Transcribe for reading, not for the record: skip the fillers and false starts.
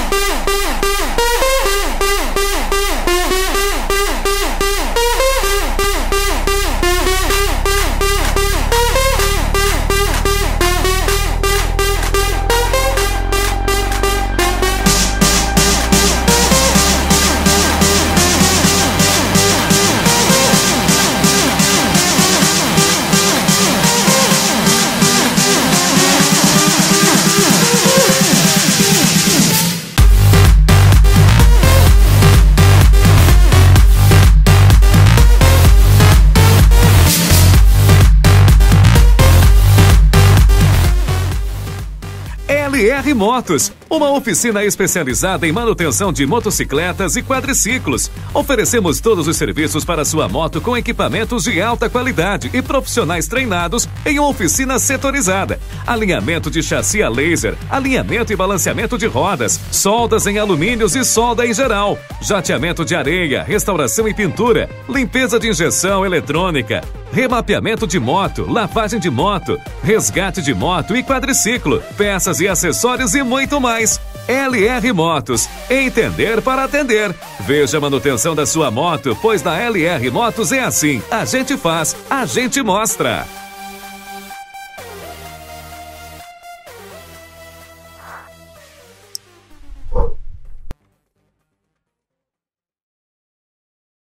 LR Motos, uma oficina especializada em manutenção de motocicletas e quadriciclos. Oferecemos todos os serviços para sua moto com equipamentos de alta qualidade e profissionais treinados em uma oficina setorizada. Alinhamento de chassi a laser, alinhamento e balanceamento de rodas, soldas em alumínios e solda em geral, jateamento de areia, restauração e pintura, limpeza de injeção eletrônica, remapeamento de moto, lavagem de moto, resgate de moto e quadriciclo, peças e acessórios e muito mais. LR Motos, entender para atender. Veja a manutenção da sua moto, pois na LR Motos é assim. A gente faz, a gente mostra.